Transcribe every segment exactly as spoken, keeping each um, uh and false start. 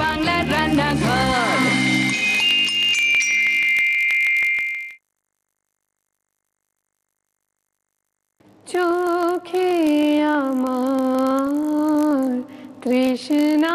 বাংলার রান্নাঘর। চোখে আমার তৃষ্ণা,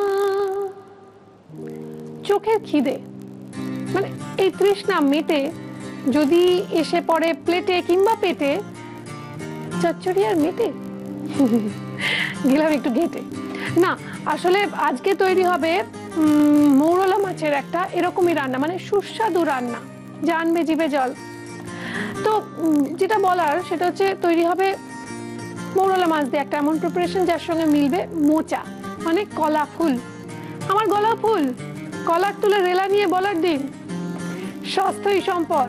চোখের খিদে মানে এই তৃষ্ণা মেটে যদি এসে পড়ে প্লেটে কিংবা পেটে, চচ্চড়ি আর মেটে গেলাম একটু ঘেটে। না আসলে আজকে তৈরি হবে মৌরলা মাছের একটা এরকমই রান্না, মানে সুস্বাদু রান্না, জানবে জিভে জল। তো যেটা বলার সেটা হচ্ছে তৈরি হবে মৌরলা মাছ দিয়ে একটা এমন প্রিপারেশন যার সঙ্গে মিলবে মোচা, মানে কলা ফুল। আমার গলা ফুল, কলার তুলে রেলা নিয়ে বলার দিন, স্বাস্থ্যই সম্পদ।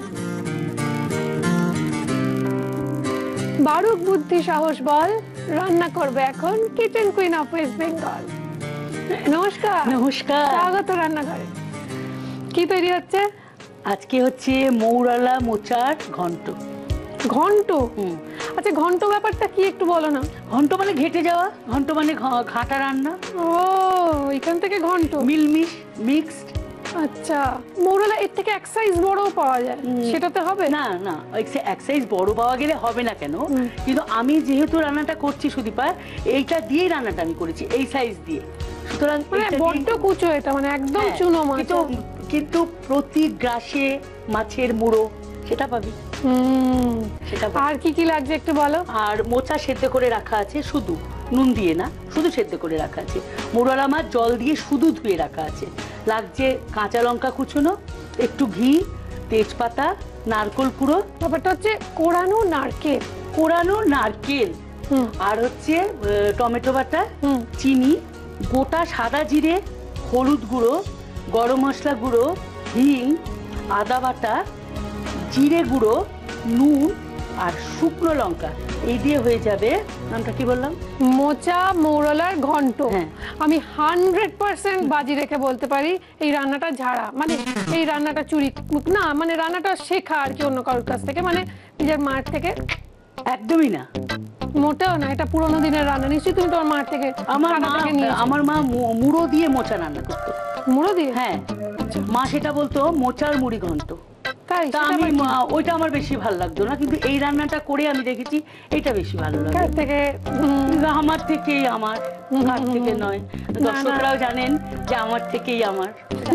বারুক বুদ্ধি সাহস বল, রান্না করবে এখন kitchen queen of West Bengal. নমস্কার। নমস্কার, স্বাগত রান্নাঘরে। কি তৈরি হচ্ছে আজকে? হচ্ছে মৌরলা মোচার ঘন্ট। ঘন্ট? আচ্ছা, ঘন্ট ব্যাপারটা কি একটু বলো না। ঘন্ট মানে ঘেটে যাওয়া, ঘন্ট মানে ঘাটা রান্না। ও, এখান থেকে ঘন্ট, মিলমিশ মিক্সড। আচ্ছা, মৌরলা এর থেকে এক সাইজ বড় পাওয়া যায়, সেটাতে হবে না? না, এক সাইজ বড় পাওয়া গেলে হবে না কেন, কিন্তু আমি যেহেতু রান্নাটা করছি সুদীপা, এইটা দিয়েই রান্নাটা আমি করেছি, এই সাইজ দিয়ে। সুতরাং মানে বড্ড কুচো এটা, মানে একদম চুনো মাছ, কিন্তু প্রতি গ্রাসে মাছের মুড়ো সেটা পাবি। আর কি কি লাগছে একটু বলো। আর মোচা সেদ্ধ করে রাখা আছে, শুধু নুন দিয়ে না, শুধু সেদ্ধ করে রাখা আছে। মৌরলা মাছ জল দিয়ে শুধু ধুয়ে রাখা আছে। লাগছে কাঁচা লঙ্কা কুচোনো, একটু ঘি, তেজপাতা, নারকেল কুড়ো। ব্যাপারটা হচ্ছে কোরানো নারকেল, কোরানো নারকেল, আর হচ্ছে টমেটো বাটা, চিনি, গোটা সাদা জিরে, হলুদ গুঁড়ো, গরম মশলা গুঁড়ো, হিং, আদা বাটা, জিরে গুঁড়ো, নুন আর শুকনো লঙ্কা। এই দিয়ে হয়ে যাবে, নামটা কি বললাম? মোচা মৌরলার ঘন্ট। আমি হান্ড্রেড পার্সেন্ট বাজি রেখে বলতে পারি এই রান্নাটা ঝাড়া, মানে এই রান্নাটা চুরি না, মানে রান্নাটা শেখা আর কি অন্য কারোর কাছ থেকে, মানে নিজের মার থেকে। একদমই না, মোটেও না, এটা পুরোনো দিনের রান্না। নিশ্চয়ই তুমি তোমার মার থেকে। আমার মা আমার মা মুড়ো দিয়ে মোচা রান্না করতো। মুড়ো দিয়ে? হ্যাঁ, মা সেটা বলতো মোচার মুড়ি ঘন্ট। তাই? আমি ওইটা আমার বেশি ভালো লাগতো না, কিন্তু এই রান্নাটা করে আমি দেখেছি এটা বেশি ভালো লাগে। কার থেকে? আমার থেকেই, আমার কার থেকে নয়। দর্শকরাও জানেন যে আমার থেকেই আমার।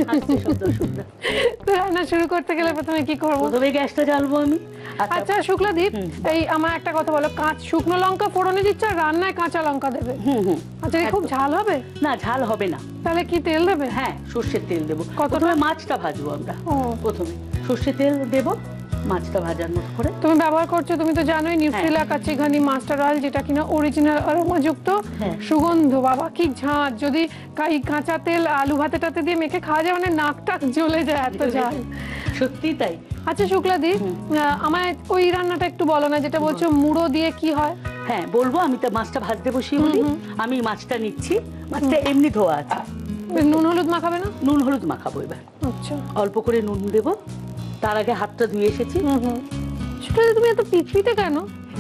তো রান্না শুরু করতে গেলে প্রথমে কি করবো? প্রথমে গ্যাসটা জ্বালবো আমি। আচ্ছা শুক্লাদীপ, এই আমার একটা কথা বলো, কাঁচ শুকনো লঙ্কা ফোড়নে দিচ্ছ আর রান্নায় কাঁচা লঙ্কা দেবে? হুম হুম। আচ্ছা, খুব ঝাল হবে? না, ঝাল হবে না। তাহলে কি তেল দেবে? হ্যাঁ, সর্ষের তেল দেবো। প্রথমে মাছটা ভাজবো আমরা, প্রথমে সর্ষের তেল দেবো মাছটা ভাজার মতো করে। তুমি ব্যবহার করছো, তুমি তো জানোই, নিউট্রিলা কাচিঘানি মাস্টার অয়েল, যেটা কিনা অরিজিনাল অ্যারোমাযুক্ত, সুগন্ধ। বাবা কি ঝাঁঝ! যদি কাঁচা তেল আলু ভাতে টাতে দিয়ে মেখে খাওয়া যায়, মানে নাক টাক জ্বলে যায়, এত ঝাল। সত্যি তাই। আচ্ছা শুক্লাদি, আমায় ওই রান্নাটা একটু বলো না, যেটা বলছো মুড়ো দিয়ে কি হয়। হ্যাঁ বলবো, আমি তো মাছটা ভাজতে বসিয়ে বলি। আমি মাছটা নিচ্ছি, মাছটা এমনি ধোয়া আছে। নুন হলুদ মাখাবে না? নুন হলুদ মাখাবো এবার। আচ্ছা, অল্প করে নুন দেবো। তার আগে হাতটা ধুয়ে এসেছি। তুমি এত পিছপিতে কেন?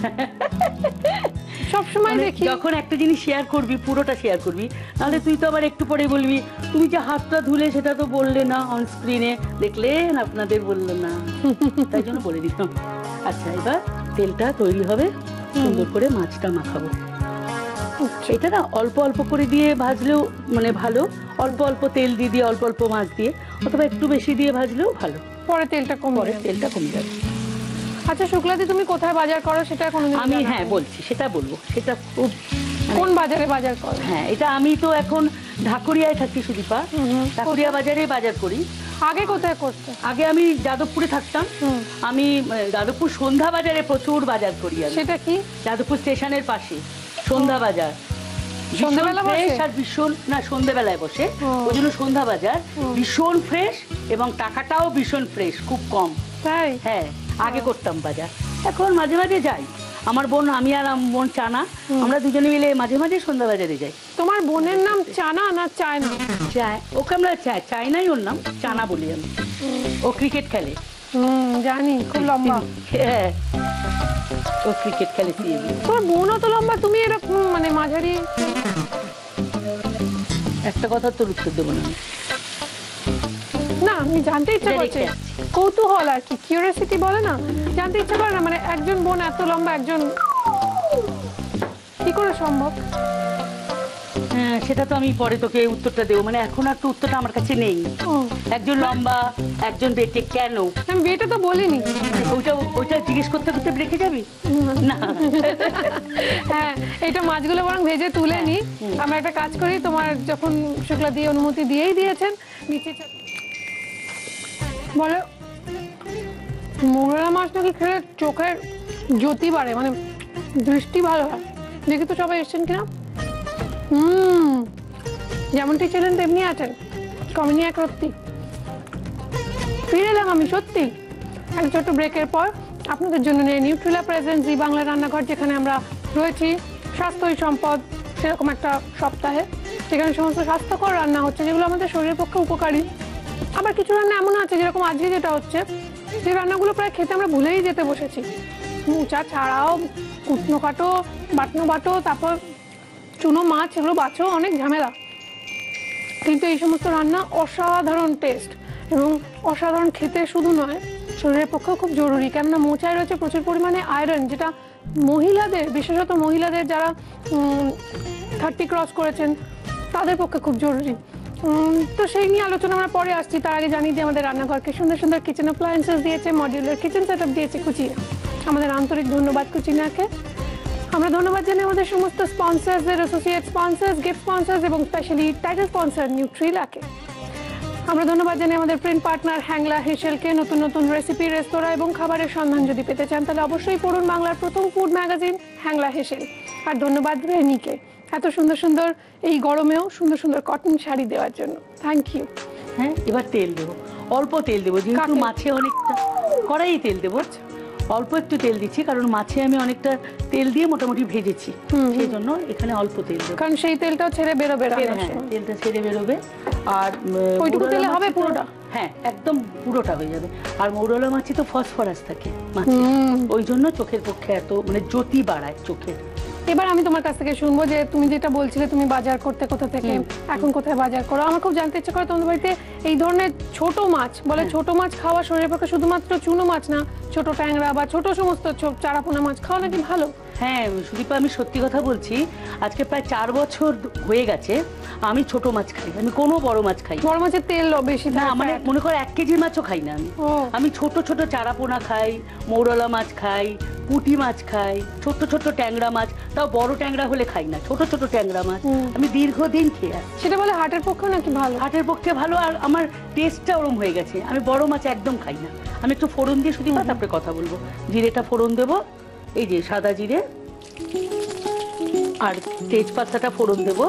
সবসময় দেখি যখন একটা জিনিস শেয়ার করবি পুরোটা শেয়ার করবি, নাহলে তুই তো আবার একটু পরে বলবি তুমি যে হাতটা ধুলে সেটা তো বললে না অন স্ক্রিনে, দেখলেন আপনাদের বললো না, তাই জন্য বলে দিলাম। আচ্ছা, এবার তেলটা তৈরি হবে, সুন্দর করে মাছটা মাখাবো। এটা না অল্প অল্প করে দিয়ে ভাজলেও মানে ভালো, অল্প অল্প তেল দিয়ে দিয়ে অল্প অল্প মাছ দিয়ে, অথবা একটু বেশি দিয়ে ভাজলেও ভালো। পরে তেলটা কম, পরে তেলটা কমে যাবে। আচ্ছা শুক্লাদি, তুমি কোথায় বাজার করো সেটা কোনোদিন? আমি হ্যাঁ বলছি, সেটা বলবো। সেটা খুব, কোন বাজারে বাজার করো? হ্যাঁ, এটা আমি তো এখন ঢাকুরিয়ায় থাকি সুদীপা, ঢাকুরিয়া বাজারে বাজার করি। আগে কোথায় করতে? আগে আমি যাদবপুরে থাকতাম। আমি যাদবপুর সন্ধ্যা বাজারে প্রচুর বাজার করি। সেটা কি? যাদবপুর স্টেশনের পাশে সন্ধ্যা বাজার। সন্ধ্যাবেলা বসে? আর ভীষণ, না সন্ধ্যাবেলায় বসে, ওই জন্য সন্ধ্যা বাজার। ভীষণ ফ্রেশ এবং টাকাটাও ভীষণ ফ্রেশ, খুব কম। তাই? হ্যাঁ, আগে করতাম বাজার, এখন মাঝে মাঝে যাই। আমার বোন, আমি আর আমার বোন চানা, আমরা দুজনে মিলে মাঝে মাঝে সন্ধ্যা বাজারে যাই। তোমার বোনের নাম চানা না চায়না? চায়, ওকে আমরা চাই চাইনাই ওর নাম, চানা বলি আমি। ও ক্রিকেট খেলে। হুম, জানি, খুব লম্বা। হ্যাঁ, ও ক্রিকেট খেলে। তোমার বোনও তো লম্বা, তুমি এরকম মানে মাঝারি। একটা কথা তোর উত্তর দেবো না। না আমি জানতে ইচ্ছা এটা করছে, রেখে আসছি। কৌতূহল আর কি, কিউরিয়াসিটি বলে না, জানতে ইচ্ছা করে না, মানে একজন বোন এত লম্বা, একজন কি করে সম্ভব? হ্যাঁ সেটা তো আমি পরে তোকে উত্তরটা দেবো, মানে এখন আর তো উত্তরটা আমার কাছে নেই। ও, একজন লম্বা একজন বেটে কেন, আমি বিয়েটা তো বলিনি। ওইটা ওইটা জিজ্ঞেস করতে করতে রেখে যাবি না? হ্যাঁ, এটা মাছগুলো বরং ভেজে তুলে নি। আমরা একটা কাজ করি, তোমার যখন শুক্লা দিয়ে অনুমতি দিয়েই দিয়েছেন, নিচে চল- বলো মোগরা মাছ নাকি খেলে চোখের জ্যোতি বাড়ে, মানে দৃষ্টি ভালো হয়। দেখি তো সবাই এসছেন কিনা। হুম, যেমনটি ছিলেন তেমনি আছেন, কমেনি এক রত্তি। ফিরে এলাম আমি সত্যি একটা ছোট্ট ব্রেকের পর আপনাদের জন্য নিয়ে নিউট্রিলা প্রেজেন্স জি বাংলা রান্নাঘর, যেখানে আমরা রয়েছি স্বাস্থ্যই সম্পদ সেরকম একটা সপ্তাহে, যেখানে সমস্ত স্বাস্থ্যকর রান্না হচ্ছে যেগুলো আমাদের শরীরের পক্ষে উপকারী। আবার কিছু রান্না এমন আছে, যেরকম আজকে যেটা হচ্ছে, যে রান্নাগুলো প্রায় খেতে আমরা ভুলেই যেতে বসেছি। মোচা ছাড়াও কুটনো কাটো, বাটনো বাটো, তারপর চুনো মাছ, এগুলো বাছো, অনেক ঝামেলা। কিন্তু এই সমস্ত রান্না অসাধারণ টেস্ট এবং অসাধারণ খেতে শুধু নয়, শরীরের পক্ষেও খুব জরুরি। কেননা মোচায় রয়েছে প্রচুর পরিমাণে আয়রন, যেটা মহিলাদের, বিশেষত মহিলাদের যারা থার্টি ক্রস করেছেন তাদের পক্ষে খুব জরুরি। উম, তো সেই নিয়ে আলোচনা আমরা পরে আসছি। তার আগে জানি যে আমাদের রান্নাঘরকে সুন্দর সুন্দর কিচেন অ্যাপ্লায়েন্সেস দিয়েছে, মডিউলার কিচেন সেট আপ দিয়েছে কুচিয়া। আমাদের আন্তরিক ধন্যবাদ কুচিনাকে। আমরা ধন্যবাদ জানাই আমাদের সমস্ত স্পন্সরসদের, অ্যাসোসিয়েট স্পন্সর্স, গিফট স্পন্সর্স এবং স্পেশালি টাইটেল স্পন্সর নিউট্রিলাকে। আমরা ধন্যবাদ জানাই আমাদের প্রিন্ট পার্টনার হ্যাংলা হেসেলকে। নতুন নতুন রেসিপি, রেস্তোরাঁ এবং খাবারের সন্ধান যদি পেতে চান, তাহলে অবশ্যই পড়ুন বাংলার প্রথম ফুড ম্যাগাজিন হ্যাংলা হেসেল। আর ধন্যবাদ রেনিকে এত সুন্দর সুন্দর এই গরমেও সুন্দর সুন্দর কটন শাড়ি দেওয়ার জন্য। Thank you. হ্যাঁ এবার তেল দেবো, অল্প তেল দেবো, যেহেতু কাকে? মাছে অনেকটা, কড়াই তেল দেবো, অল্প একটু তেল দিচ্ছি কারণ মাছে আমি অনেকটা তেল দিয়ে মোটামুটি ভেজেছি, সেই জন্য এখানে অল্প তেল দেবো। কারণ সেই তেলটাও ছেড়ে বেরোবে রান্নার হ্যাঁ সময়। তেলটা ছেড়ে বেরোবে। আর উম, ওইটুকু মৌরলা তেলে হবে মাছে তো- পুরোটা? হ্যাঁ একদম পুরোটা হয়ে যাবে। আর মৌরলা মাছে তো ফসফরাস থাকে মাছে, হুম। ওই জন্য চোখের পক্ষে এত মানে জ্যোতি বাড়ায় চোখের। এবার আমি তোমার কাছ থেকে শুনবো যে তুমি যেটা বলছিলে তুমি বাজার করতে কোথা থেকে, এখন কোথায় বাজার করো। আমার খুব জানতে ইচ্ছে করে তোমাদের বাড়িতে এই ধরনের ছোট মাছ, বলে ছোট মাছ খাওয়া শরীরের পক্ষে শুধুমাত্র চুনো মাছ না, ছোট ট্যাংরা বা ছোট সমস্ত ছো- চারাপোনা মাছ খাওয়া নাকি ভালো। হ্যাঁ সুদীপা, আমি সত্যি কথা বলছি, আজকে প্রায় চার বছর হয়ে গেছে আমি ছোট মাছ খাই, আমি কোনো বড় মাছ খাই না। বড় মাছের তেল বেশি না থাকে, মানে fat। মনে করো এক কেজির মাছও খাই না আমি। ও। আমি ছোট ছোট চারাপোনা খাই, মৌরলা মাছ খাই, পুঁটি মাছ খাই, ছোট ছোট ট্যাংরা মাছ, তাও বড় ট্যাংরা হলে খাই না, ছোট ছোট ট্যাংরা মাছ আমি দীর্ঘদিন খেয়ে আসছি। সেটা বলে হার্টের পক্ষে নাকি ভালো? হাটের পক্ষে ভালো, আর আমার টেস্টটা ওরম হয়ে গেছে, আমি বড় মাছ একদম খাই না। আমি একটু ফোড়ন দিয়ে শুধু তারপরে কথা বলবো। জিরেটা ফোড়ন দেবো, এই যে সাদা জিরে আর তেজপাতাটা ফোড়ন দেবো,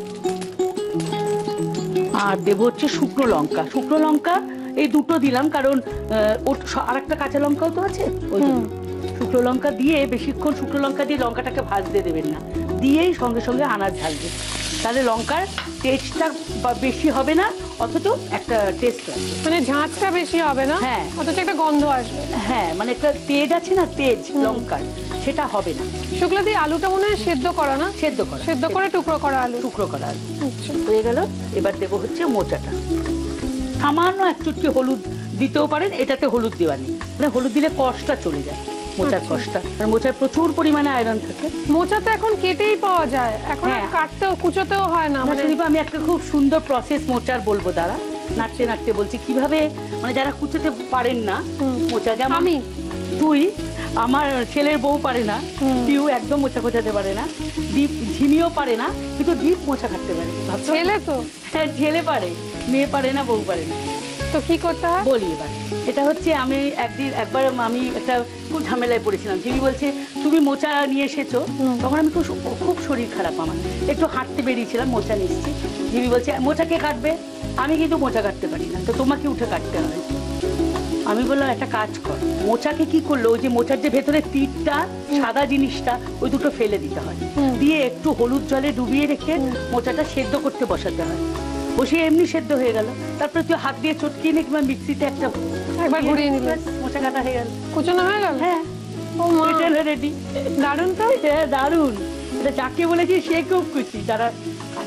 আর দেবো হচ্ছে শুকনো লঙ্কা। শুকনো লঙ্কা এই দুটো দিলাম কারণ আহ, ওর আর একটা কাঁচা লঙ্কাও তো আছে, ওই জন্য শুকনো লঙ্কা দিয়ে বেশিক্ষণ শুকনো লঙ্কা দিয়ে লঙ্কাটাকে ভাজতে দেবেন না, দিয়েই সঙ্গে সঙ্গে আনাজ ঢালবে, তাহলে লঙ্কার টেস্টটা বেশি হবে না, অথচ একটা টেস্ট আসবে। মানে ঝাঁঝটা বেশি হবে না, হ্যাঁ। অথচ একটা গন্ধ আসবে। হ্যাঁ মানে একটা তেজ আছে না, তেজ লঙ্কার, সেটা হবে না। শুক্লা দিয়ে আলুটা মনে হয় সেদ্ধ করা না? সেদ্ধ করা, সেদ্ধ করে টুকরো করা আলু। টুকরো করা আলু আচ্ছা। হয়ে গেল। এবার দেবো হচ্ছে মোচাটা, সামান্য এক চুটকি হলুদ দিতেও পারেন, এটাতে হলুদ দেওয়া নেই, মানে হলুদ দিলে কষটা চলে যায়, মোচার কষটা, আর মোচার প্রচুর পরিমাণে আয়রন থাকে। মোচা তো এখন কেটেই পাওয়া যায়, এখন আর হ্যাঁ। কাটতেও কুচোতেও হয় না। মানে মানে আমি একটা খুব সুন্দর প্রসেস মোচার বলবো, দাঁড়া নাড়তে নাড়তে বলছি কিভাবে, মানে যারা কুচোতে পারেন না মোচা, যেমন আমি তুই, আমার ছেলের বউ পারে না, পিউ একদম মোচা কোচাতে পারে না, দীপ ঝিমিও পারে না, কিন্তু দীপ মোচা কাটতে পারে। ভাবছো? ছেলে তো, হ্যাঁ ছেলে পারে, মেয়ে পারে না, বউ পারে না। তো কি করতে হয়? বলি এবার, এটা হচ্ছে আমি একদিন একবার আমি একটা খুব ঝামেলায় পড়েছিলাম। জিমি বলছে তুমি মোচা নিয়ে এসেছো, তখন আমি খুব খুব শরীর খারাপ, আমার একটু হাঁটতে বেরিয়েছিলাম, মোচা নিচ্ছি, জিমি বলছে মোচা কে কাটবে, আমি কিন্তু মোচা কাটতে পারি না, তো তোমাকে উঠে কাটতে হবে। আমি বললাম একটা কাজ কর, মোচাকে কি করলো, ওই যে মোচার যে ভেতরে তীরটা সাদা জিনিসটা, ওই দুটো ফেলে দিতে হয়, দিয়ে একটু হলুদ জলে ডুবিয়ে রেখে মোচাটা সেদ্ধ করতে বসাতে হয়, বসে এমনি সেদ্ধ হয়ে গেল, তারপরে তুই হাত দিয়ে চটকিয়ে নে কিংবা মিক্সিতে একটা একবার ঘুরিয়ে নিলে মোচা কাটা হয়ে গেল। কুচোনো হয়ে গেল? হ্যাঁ ও মা, রেডি। দারুণ তো। হ্যাঁ দারুণ, এটা যাকে বলেছি সে খুব খুশি, তারা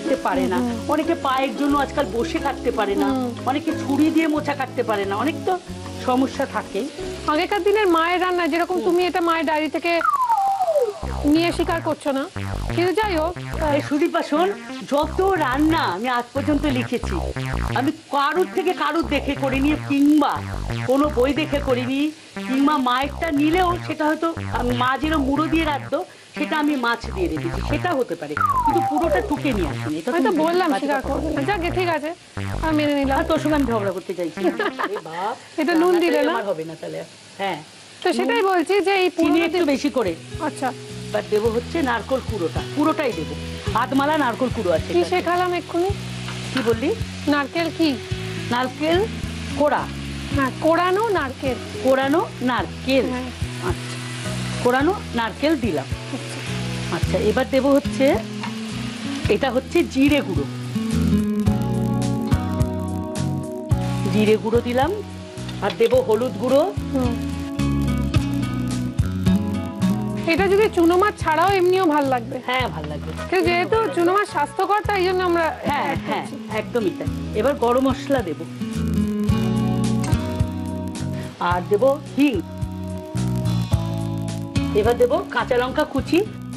থাকতে পারে না, অনেকে পায়ের জন্য আজকাল বসে থাকতে পারে না, অনেকে ছুরি দিয়ে মোচা কাটতে পারে না, অনেক তো সমস্যা থাকে। আগেকার দিনের মায়ের রান্না যেরকম তুমি এটা মায়ের ডায়েরি থেকে নিয়ে স্বীকার করছো না, কিন্তু যাই হোক এই সুদীপ বাসন যত রান্না আমি আজ পর্যন্ত লিখেছি, আমি কারুর থেকে কারুর দেখে করিনি, কিংবা কোনো বই দেখে করিনি, কিংবা মায়েরটা নিলেও সেটা হয়তো আমি মা যেরকম মুড়ো দিয়ে রাখতো সেটা আমি মাছ দিয়ে রেখেছি, সেটা হতে পারে, কিন্তু পুরোটা টুকে নিয়ে আসিনি। এটা আমি তো তুমি বললাম বাজে স্বীকার কথা করবে বলছো। না, যাকে ঠিক আছে আমি মেনে নিলাম। আর তোর সঙ্গে আমি ঝগড়া করতে চাইছি না। আরে বাপ, এটা নুন দিলে না? আমার হবে না তাহলে। হ্যাঁ, তো সেটাই বলছি যে এই চিনি পুরো একটু বেশি করে। আচ্ছা এবার দেবো হচ্ছে নারকোল কুড়োটা, পুরোটাই দেবো, আধমালা নারকোল কুড়ো আছে। কি এটাতে। শেখালাম এক্ষুনি? কি বললি? নারকেল কি? নারকেল কোড়া, হ্যাঁ কোড়ানো নারকেল। কোড়ানো নারকেল। হ্যাঁ। আচ্ছা, কোড়ানো নারকেল দিলাম। আচ্ছা। আচ্ছা, এবার দেবো হচ্ছে, এটা হচ্ছে জিরে গুঁড়ো, জিরে গুঁড়ো দিলাম, আর দেবো হলুদ গুঁড়ো। হুম। এটা যদি চুনো মাছ ছাড়াও এমনিও ভাল লাগবে, হ্যাঁ ভালো লাগবে, কিন্তু যেহেতু চুনো মাছ স্বাস্থ্যকর তাই জন্য আমরা হ্যাঁ add হ্যাঁ করছি। একদমই তাই। এবার গরম মশলা দেবো, আর দেবো হিং, এবার দেবো কাঁচা লঙ্কা কুচি।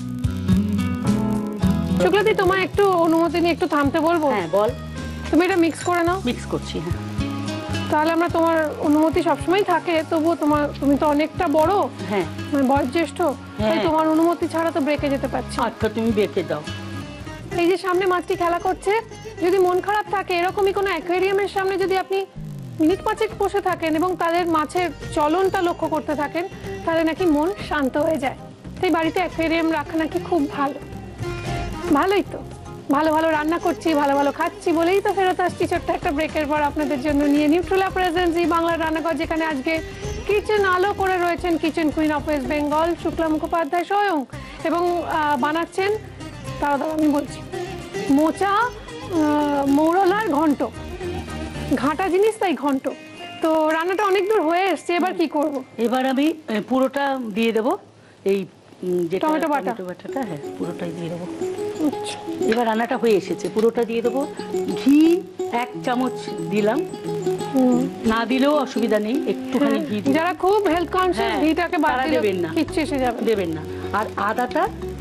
শুক্লাদি তোমায় একটু অনুমতি নিয়ে একটু থামতে বলবো? হ্যাঁ বল। তুমি এটা মিক্স করে নাও, মিক্স করছি। হ্যাঁ তাহলে আমরা তোমার অনুমতি সবসময় থাকে, তবুও তোমার তুমি তো অনেকটা বড়, হ্যাঁ মানে বয়োজ্যেষ্ঠ, তাই হ্যাঁ। তোমার অনুমতি ছাড়া তো ব্রেকে যেতে পারছি না। আচ্ছা, তুমি বেঁকে দাও। এই যে সামনে মাছটি খেলা করছে, যদি মন খারাপ থাকে এরকমই কোনো অ্যাকোয়ারিয়ামের সামনে যদি আপনি মিনিট পাঁচেক বসে থাকেন এবং তাদের মাছের চলনটা লক্ষ্য করতে থাকেন, তাহলে নাকি মন শান্ত হয়ে যায়। তাই বাড়িতে অ্যাকোয়ারিয়াম রাখা নাকি খুব ভালো। ভালোই তো, ভালো ভালো রান্না করছি, ভালো ভালো খাচ্ছি বলেই তো ফেরত আসছি ছোট্ট একটা ব্রেকের পর আপনাদের জন্য নিয়ে নিউট্রেলা প্রেজেন্স এই বাংলার রান্নাঘর, যেখানে আজকে কিচেন আলো করে রয়েছেন kitchen queen of West Bengal Shukla Mukhopadhyay স্বয়ং, এবং আহ, বানাচ্ছেন, তারা দাঁড়া আমি বলছি, মোচা আহ, মৌরলার ঘন্ট, ঘাঁটা জিনিস তাই ঘন্ট। তো রান্নাটা অনেক দূর হয়ে এসছে, এবার কি করব? এবার আমি এ, পুরোটা দিয়ে দেবো, এই উম, যেটা টমেটো বাটা। টমেটো বাটাটা, হ্যাঁ পুরোটাই দিয়ে দেবো। আচ্ছা। এবার রান্নাটা হয়ে এসেছে, পুরোটা দিয়ে দেবো। ঘি এক চামচ দিলাম, হুম। না দিলেও অসুবিধা নেই, একটুখানি ঘি দিলে যারা খুব হেলথ কনসিয়াস হ্যাঁ, ঘিটাকে বাদ তারা দিলে দেবেন না। কিচ্ছু এসে যাবে না। দেবেন না। আর আদাটা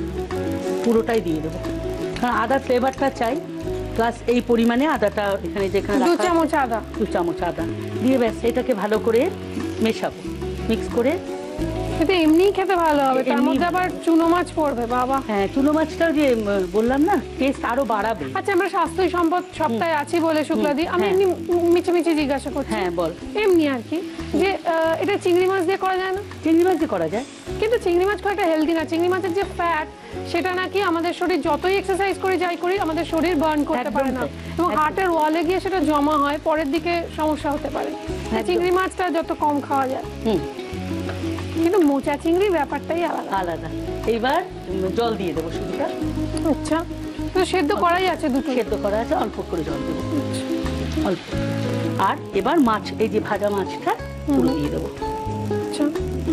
পুরোটাই দিয়ে দেবো, কারণ আদার ফ্লেভারটা চাই, প্লাস এই পরিমাণে আদাটা এখানে যেখানে দু রাখা- চামচ আদা। দু চামচ আদা দিয়ে ব্যাস এটাকে ভালো করে মেশাবো, মিক্স করে। এটা এমনিই খেতে ভালো হবে, তার এমনি- মধ্যে আবার চুনো মাছ পড়বে, বাবা। হ্যাঁ, চুনো মাছটাও যে উম, বললাম না, টেস্ট আরো বাড়াবে। আচ্ছা, আমরা স্বাস্থ্য সম্পদ সপ্তাহে আছি বলে শুক্লাদি আমি হ্যাঁ। এমনি মিছে মিছে জিজ্ঞাসা করছি, হ্যাঁ বল। এমনি আর কি, যে আহ, এটা চিংড়ি মাছ দিয়ে করা যায় না? চিংড়ি মাছ দিয়ে করা যায়। কিন্তু চিংড়ি মাছ খুব একটা হেলদি না। চিংড়ি মাছের যে ফ্যাট, সেটা নাকি আমাদের শরীর যতই এক্সারসাইজ করে যাই করি আমাদের শরীর বার্ন করতে একদম পারে না, তাই, এবং একদম। হার্টের ওয়ালে গিয়ে সেটা জমা হয়, পরের দিকে সমস্যা হতে পারে। তাই একদম। চিংড়ি মাছটা যত কম খাওয়া যায়, হুম, কিন্তু মোচা চিংড়ির ব্যাপারটাই আলাদা। আলাদা। এইবার উম, জল দিয়ে দেবো শুধুটা, আচ্ছা, তো সেদ্ধ করাই আছে দুটো। সেদ্ধ করা আছে, অল্প করে জল দেবো, অল্প। আর এবার মাছ, এই যে ভাজা মাছটা পুরো দিয়ে দেবো। আচ্ছা।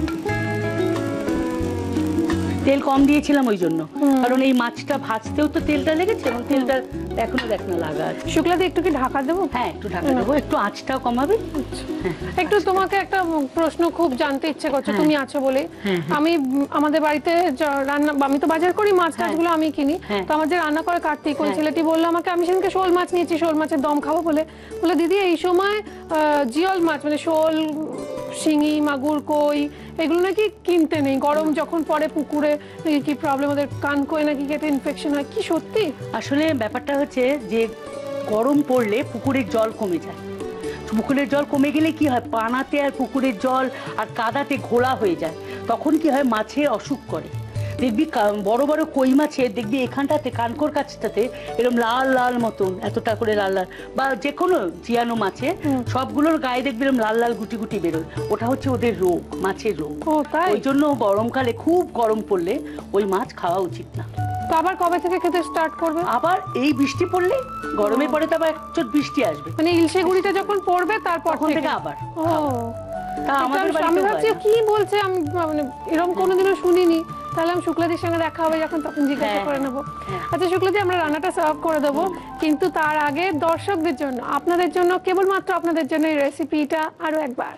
তেল কম দিয়েছিলাম ওই জন্য, হুম। কারণ এই মাছটা ভাজতেও তো তেলটা লেগেছে, এবং তেলটা এখনো দেখ না লাগা আছে। শুক্লাদি একটু কি ঢাকা দেবো? হ্যাঁ একটু ঢাকা দেবো, একটু আঁচটাও কমাবে। হ্যাঁ একটু তোমাকে একটা প্রশ্ন খুব জানতে ইচ্ছে করছে, হ্যাঁ। তুমি আছো বলে। হ্যাঁ, হ্যাঁ। আমি উম, আমাদের বাড়িতে য- রান্না, আমি তো বাজার করি, মাছ হ্যাঁ। টাছগুলো আমি কিনি। হ্যাঁ। তো আমার যে রান্না করে কার্তিক, ওই হ্যাঁ। ছেলেটি বললো আমাকে, আমি সেদিনকে শোল মাছ নিয়েছি, শোল মাছের দম খাবো বলে, বলে দিদি এই সময় আহ, জিয়ল মাছ মানে শোল, শিঙি, মাগুর, কই এগুলো নাকি কিনতে নেই, গরম যখন পড়ে পুকুরে নাকি কি প্রবলেম, ওদের কান কই নাকি কেটে ইনফেকশন হয়, কি সত্যি? আসলে ব্যাপারটা হচ্ছে যে গরম পড়লে পুকুরের জল কমে যায়, পুকুরের জল কমে গেলে কি হয়, পানাতে আর পুকুরের জল আর কাদাতে ঘোলা হয়ে যায়, তখন কি হয়, মাছের অসুখ করে। দেখবি কা- বড় বড় কই মাছের দেখবি এখানটাতে কানকোর কাছটাতে এরকম লাল লাল মতন, এতটা করে লাল লাল, বা যে কোনো জিয়ানো মাছে সবগুলোর গায়ে দেখবি এরকম লাল লাল গুটি গুটি বেরোয়, ওটা হচ্ছে ওদের রোগ, মাছের রোগ। ও তাই? ওই জন্য গরমকালে খুব গরম পড়লে ওই মাছ খাওয়া উচিত না। তো আবার কবে থেকে খেতে স্টার্ট করবে? আবার এই বৃষ্টি পড়লে, গরমে পরে তো আবার এক চোট বৃষ্টি আসবে, মানে ইলশে গুড়িটা যখন পড়বে তারপর তখন থেকে আবার। ও, তা আমাদের এটা আমি বাড়িতেও ভাবছি হয় না। কি বলছে, আমি মানে এরকম কোনোদিনও শুনিনি তাহলে আমি শুক্লাদির সঙ্গে দেখা হবে যখন, তখন জিজ্ঞাসা হ্যাঁ, করে নেবো। হ্যাঁ। আচ্ছা শুক্লাদি, আমরা রান্নাটা সার্ভ করে দেবো, কিন্তু তার আগে দর্শকদের জন্য, আপনাদের জন্য, কেবলমাত্র আপনাদের জন্য এই রেসিপিটা আরো একবার।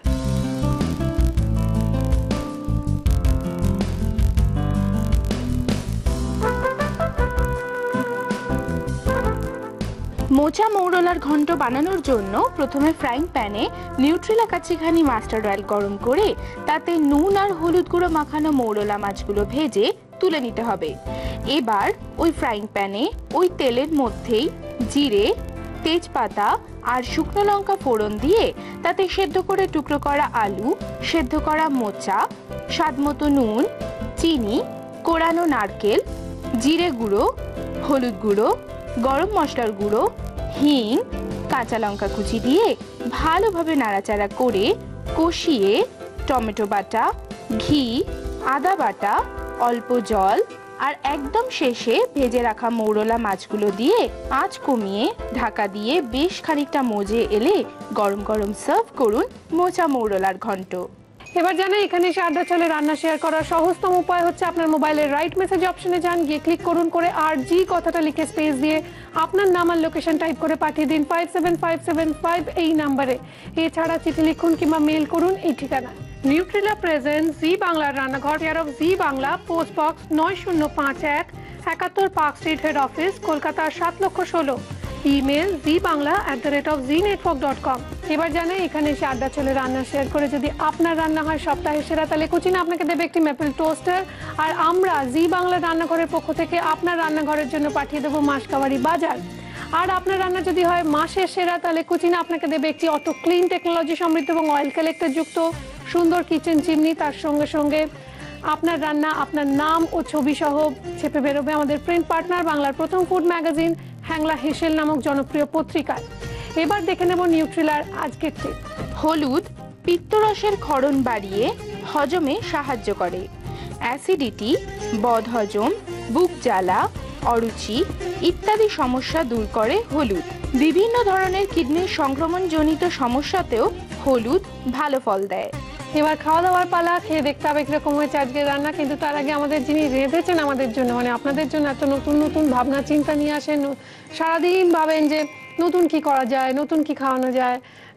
মোচা মৌরলার ঘন্ট বানানোর জন্য প্রথমে ফ্রাইং প্যানে নিউট্রেলা কাচ্চিঘানি মাস্টার্ড অয়েল গরম করে তাতে নুন আর হলুদ গুঁড়ো মাখানো মৌরলা মাছগুলো ভেজে তুলে নিতে হবে। এবার ওই ফ্রাইং প্যানে ওই তেলের মধ্যেই জিরে, তেজপাতা আর শুকনো লঙ্কা ফোড়ন দিয়ে তাতে সেদ্ধ করে টুকরো করা আলু, সেদ্ধ করা মোচা, স্বাদমতো নুন, চিনি, কোড়ানো নারকেল, জিরে গুঁড়ো, হলুদ গুঁড়ো, গরম মশলার গুঁড়ো, হিং, কাঁচা লঙ্কা কুচি দিয়ে ভালোভাবে নাড়াচাড়া করে কষিয়ে টমেটো বাটা, ঘি, আদা বাটা, অল্প জল আর একদম শেষে ভেজে রাখা মৌরলা মাছগুলো দিয়ে আঁচ কমিয়ে ঢাকা দিয়ে বেশ খানিকটা মজে এলে গরম গরম সার্ভ করুন মোচা মৌরলার ঘন্ট। এবার জানেন এখানে এসে আড্ডা চলে রান্না শেয়ার করার সহজতম উপায় হচ্ছে আপনার মোবাইলের রাইট মেসেজ অপশনে যান, গিয়ে ক্লিক করুন, করে আর জি কথাটা লিখে স্পেস দিয়ে আপনার নাম আর লোকেশন টাইপ করে পাঠিয়ে দিন five seven five seven five এই নাম্বারে। এছাড়া চিঠি লিখুন কিংবা মেল করুন এই ঠিকানা। নিউট্রিলা প্রেজেন্ট জি বাংলার রান্নাঘর, care of Zee Bangla, post box নয় শূন্য পাঁচ এক, একাত্তর Park Street, head office, Kolkata সাত লক্ষ ষোলো। Email Zee Bangla at the rate of Zee network dot com. এবার জানে এখানে এসে আড্ডা চলে রান্না শেয়ার করে যদি আপনার রান্না হয় সপ্তাহের সেরা, তাহলে কুচিনা আপনাকে দেবে একটি ম্যাপেল টোস্টার। আর আমরা জি বাংলা রান্নাঘরের পক্ষ থেকে আপনার রান্নাঘরের জন্য পাঠিয়ে দেবো মাসকাবাড়ি বাজার। আর আপনার রান্না যদি হয় মাসের সেরা, তাহলে কুচিনা আপনাকে দেবে একটি অটো ক্লিন টেকনোলজি সমৃদ্ধ এবং অয়েল কালেক্টর যুক্ত সুন্দর কিচেন চিমনি। তার সঙ্গে সঙ্গে আপনার রান্না আপনার নাম ও ছবি সহ ছেপে বেরোবে আমাদের প্রিন্ট পার্টনার বাংলার প্রথম ফুড ম্যাগাজিন হ্যাংলা হেসেল নামক জনপ্রিয় পত্রিকায়। এবার দেখে নেব নিউট্রিলার আজকের টিপ। হলুদ পিত্তরসের ক্ষরণ বাড়িয়ে হজমে সাহায্য করে। অ্যাসিডিটি, বদহজম, বুক জ্বালা, অরুচি ইত্যাদি সমস্যা দূর করে হলুদ। বিভিন্ন ধরনের কিডনির সংক্রমণজনিত সমস্যাতেও হলুদ ভালো ফল দেয়। এবার খাওয়া দাওয়ার পালা, খেয়ে দেখতে হবে কিরকম হয়েছে আজকের রান্না। কিন্তু তার আগে আমাদের যিনি রেঁধেছেন আমাদের জন্য, মানে আপনাদের জন্য এত নতুন নতুন ভাবনা চিন্তা নিয়ে আসেন, সারাদিন ভাবেন যে নতুন কি করা যায়, নতুন কি খাওয়ানো যায়,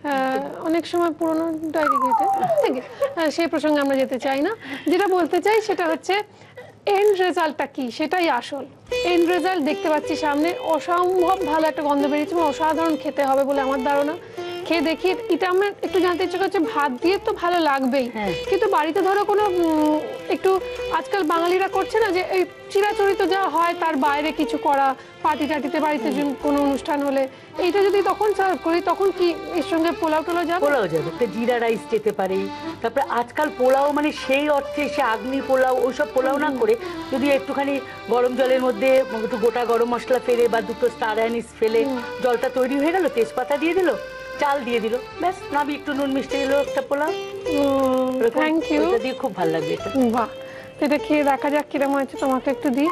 অনেক সময় পুরনো ডায়েরি ঘেটে থেকে সেই প্রসঙ্গে আমরা যেতে চাই না। যেটা বলতে চাই সেটা হচ্ছে এন্ড রেজাল্টটা কি, সেটাই আসল। এন্ড রেজাল্ট দেখতে পাচ্ছি সামনে, অসম্ভব ভালো একটা গন্ধ বেরিয়েছে, অসাধারণ খেতে হবে বলে আমার ধারণা। খেয়ে দেখি, এটা আমার একটু জানতে ইচ্ছে করছে, ভাত দিয়ে তো ভালো লাগবেই, কিন্তু বাড়িতে ধরো কোনো একটু আজকাল বাঙালিরা করছে না যে এই চিরাচরিত যা হয় তার বাইরে কিছু করা, পার্টি টাটিতে বাড়িতে কোনো অনুষ্ঠান হলে এইটা যদি তখন সার্ভ করি, তখন কি এর সঙ্গে পোলাও টোলাও যাবে? পোলাও যাবে, একটা জিরা রাইস যেতে পারে। তারপরে আজকাল পোলাও মানে সেই অর্থে সে আগ্নি পোলাও, ওইসব পোলাও না করে যদি একটুখানি গরম জলের মধ্যে একটু গোটা গরম মশলা ফেলে বা দুটো স্টার অ্যানিস ফেলে জলটা তৈরি হয়ে গেল, তেজপাতা দিয়ে দিল, চাল দিয়ে দিল, ব্যাস নাবি একটু নুন মিষ্টি দিল, একটা পোলাও। থ্যাংক ইউ, এটা দিয়ে খুব ভালো লাগবে। এটা বাহ, এটা খেয়ে দেখা যাক কিরকম হয়েছে। তোমাকে একটু দিই,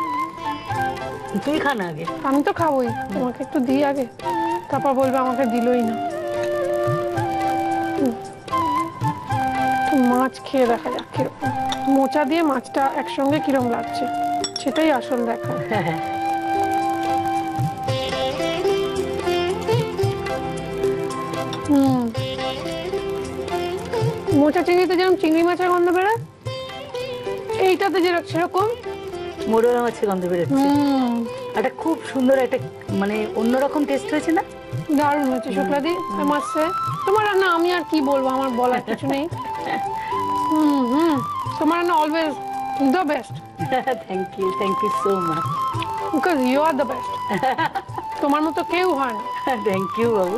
তুই খা না আগে। আমি তো খাবোই, তোমাকে একটু দিই আগে, তারপর বলবে আমাকে দিলই না। মাছ খেয়ে দেখা যাক কিরকম, মোচা দিয়ে মাছটা একসঙ্গে কিরকম লাগছে, সেটাই আসল দেখা। হুম, মোচা চিংড়িতে যেরকম চিংড়ি মাছের গন্ধ বেরোয়, এইটাতে যেরকম সেরকম মোরলা মাছের গন্ধ বেরোচ্ছে। একটা খুব সুন্দর একটা মানে অন্যরকম টেস্ট হয়েছে না? দারুণ হয়েছে শুক্লাদি, মাছে তোমার রান্না আমি আর কি বলবো, আমার বলার কিছু নেই। হুম হুম, তোমার রান্না always the best. Thank you, thank you so much, because you are the best. তোমার মতো কেউ হয় না। থ্যাংক ইউ বাবু।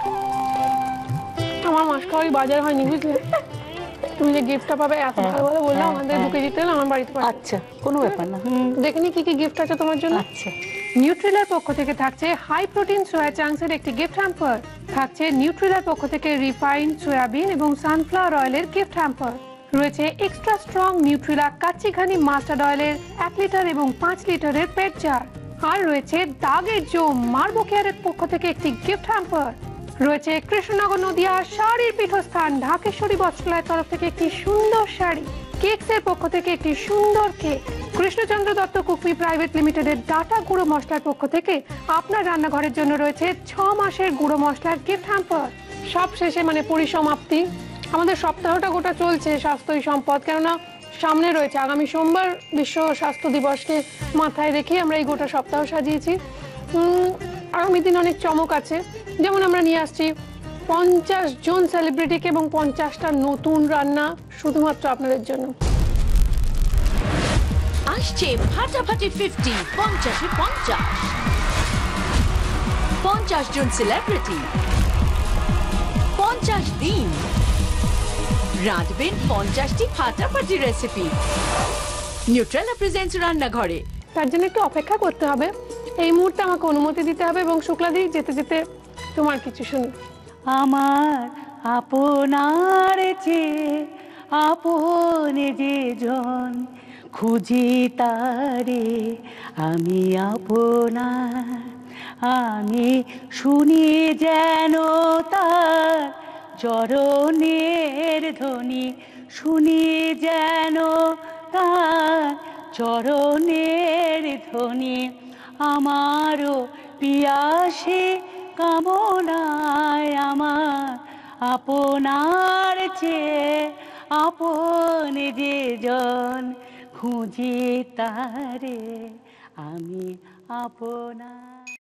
আমার মাসকাবাড়ি বাজার হয়নি বুঝলে, তুমি যে গিফটটা পাবে এত ভালো ভালো বললাম, আমাদের দু কেজি তেল আমার বাড়িতে পাঠাবে। আচ্ছা, কোনো ব্যাপার না, দেখেনি কি কি গিফট আছে তোমার জন্য। আচ্ছা, নিউট্রিলার পক্ষ থেকে থাকছে হাই প্রোটিন সোয়া চাংসের একটি গিফট হ্যাম্পার, থাকছে নিউট্রিলার পক্ষ থেকে রিফাইন্ড সয়াবিন এবং সানফ্লাওয়ার অয়েলের গিফট হ্যাম্পার, রয়েছে extra strong Nutrela kachi ghani mustard অয়েলের এক লিটার এবং পাঁচ লিটারের পেট জার, আর রয়েছে দাগের জোম মার্বো কেয়ারের পক্ষ থেকে একটি গিফট হ্যাম্পার, রয়েছে কৃষ্ণনগর নদিয়া শাড়ির পীঠস্থান ঢাকেশ্বরী বস্ত্রালয়ের তরফ থেকে একটি সুন্দর শাড়ি, কেকস এর পক্ষ থেকে একটি সুন্দর cake, Krishnachandra Dutta Cookme private লিমিটেডের ডাটা গুঁড়ো মশলার পক্ষ থেকে আপনার রান্নাঘরের জন্য রয়েছে ছ মাসের গুঁড়ো মশলার গিফট হ্যাম্পার। সব শেষে মানে পরিসমাপ্তি, আমাদের সপ্তাহটা গোটা চলছে স্বাস্থ্যই সম্পদ, কেননা সামনে রয়েছে আগামী সোমবার বিশ্ব স্বাস্থ্য দিবসকে মাথায় রেখে আমরা এই গোটা সপ্তাহ সাজিয়েছি। উম, আগামী দিন অনেক চমক আছে, যেমন আমরা নিয়ে আসছি পঞ্চাশ জন সেলিব্রিটিকে এবং পঞ্চাশটা নতুন রান্না শুধুমাত্র আপনাদের জন্য। আসছে ফাটাফাটি ফিফটি, পঞ্চাশে পঞ্চাশ, পঞ্চাশ জন সেলিব্রিটি, পঞ্চাশ দিন রাঁধবেন পঞ্চাশটি ফাটাফাটি রেসিপি। নিউট্রেলা প্রেজেন্টস রান্নাঘরে। তার জন্য একটু অপেক্ষা করতে হবে, এই মুহূর্তে আমাকে অনুমতি দিতে হবে এবং শুক্লাদি যেতে যেতে তোমার কিছু শুনি। আমার আপনার যে আপন যে জন, খুঁজি তারে আমি আপনার, আমি শুনি যেন তার চরণের ধ্বনি, শুনি যেন তার চরণের ধ্বনি। আমারও পিয়াসে কামনায় আমার আপনার চেয়ে আপন যে জন, খুঁজি তারে আমি আপনার।